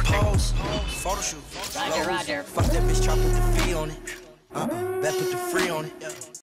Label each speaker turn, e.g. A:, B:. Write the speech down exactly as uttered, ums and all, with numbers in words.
A: Pose, photo shoot.
B: Roger, roger.
A: Fuck that bitch, try put the fee on it. Uh-uh, that put the free on it.